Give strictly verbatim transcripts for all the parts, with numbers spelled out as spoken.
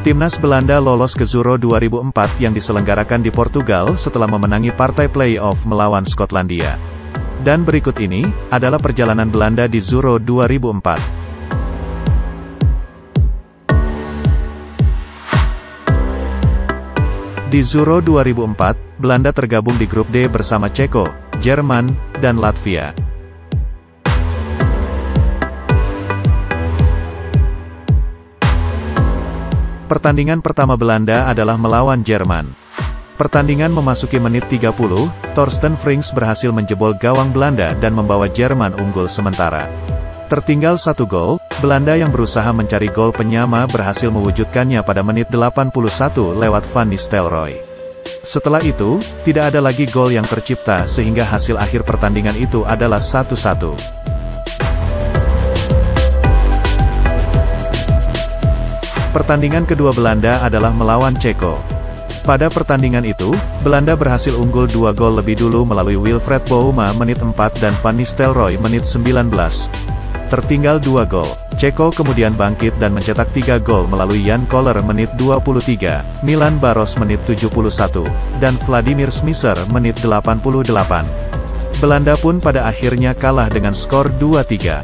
Timnas Belanda lolos ke Euro dua ribu empat yang diselenggarakan di Portugal setelah memenangi partai play-off melawan Skotlandia. Dan berikut ini adalah perjalanan Belanda di Euro dua ribu empat. Di Euro dua ribu empat, Belanda tergabung di grup D bersama Ceko, Jerman, dan Latvia. Pertandingan pertama Belanda adalah melawan Jerman. Pertandingan memasuki menit tiga puluh, Torsten Frings berhasil menjebol gawang Belanda dan membawa Jerman unggul sementara. Tertinggal satu gol, Belanda yang berusaha mencari gol penyama berhasil mewujudkannya pada menit delapan puluh satu lewat Van Nistelrooy. Setelah itu, tidak ada lagi gol yang tercipta sehingga hasil akhir pertandingan itu adalah satu satu. Pertandingan kedua Belanda adalah melawan Ceko. Pada pertandingan itu, Belanda berhasil unggul dua gol lebih dulu melalui Wilfred Bouma menit empat dan Van Nistelrooy menit sembilan belas. Tertinggal dua gol, Ceko kemudian bangkit dan mencetak tiga gol melalui Jan Koller menit dua puluh tiga, Milan Baros menit tujuh puluh satu, dan Vladimir Smisser menit delapan puluh delapan. Belanda pun pada akhirnya kalah dengan skor dua tiga.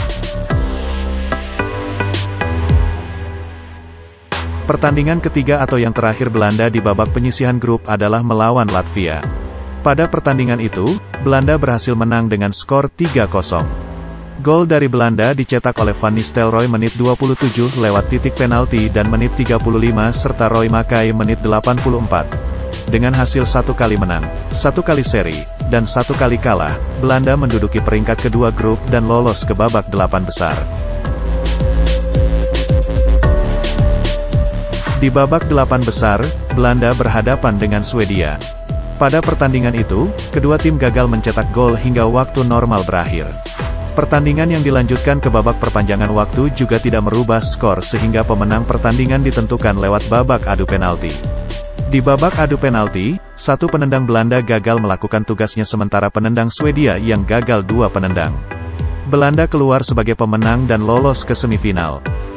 Pertandingan ketiga atau yang terakhir Belanda di babak penyisihan grup adalah melawan Latvia. Pada pertandingan itu, Belanda berhasil menang dengan skor tiga kosong. Gol dari Belanda dicetak oleh Van Nistelrooy menit dua puluh tujuh lewat titik penalti dan menit tiga puluh lima serta Roy Makaay menit delapan puluh empat. Dengan hasil satu kali menang, satu kali seri, dan satu kali kalah, Belanda menduduki peringkat kedua grup dan lolos ke babak delapan besar. Di babak delapan besar, Belanda berhadapan dengan Swedia. Pada pertandingan itu, kedua tim gagal mencetak gol hingga waktu normal berakhir. Pertandingan yang dilanjutkan ke babak perpanjangan waktu juga tidak merubah skor sehingga pemenang pertandingan ditentukan lewat babak adu penalti. Di babak adu penalti, satu penendang Belanda gagal melakukan tugasnya sementara penendang Swedia yang gagal dua penendang. Belanda keluar sebagai pemenang dan lolos ke semifinal.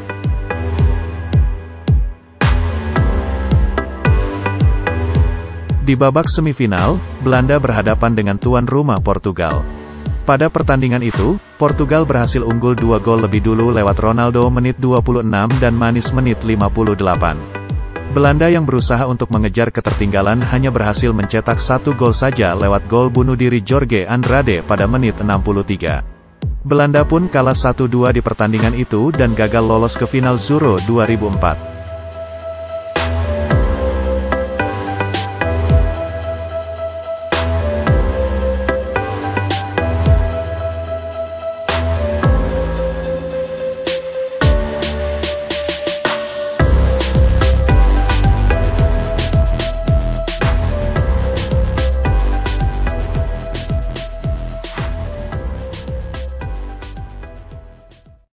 Di babak semifinal, Belanda berhadapan dengan tuan rumah Portugal. Pada pertandingan itu, Portugal berhasil unggul dua gol lebih dulu lewat Ronaldo menit dua puluh enam dan Manis menit lima puluh delapan. Belanda yang berusaha untuk mengejar ketertinggalan hanya berhasil mencetak satu gol saja lewat gol bunuh diri Jorge Andrade pada menit enam puluh tiga. Belanda pun kalah satu dua di pertandingan itu dan gagal lolos ke final Euro dua ribu empat.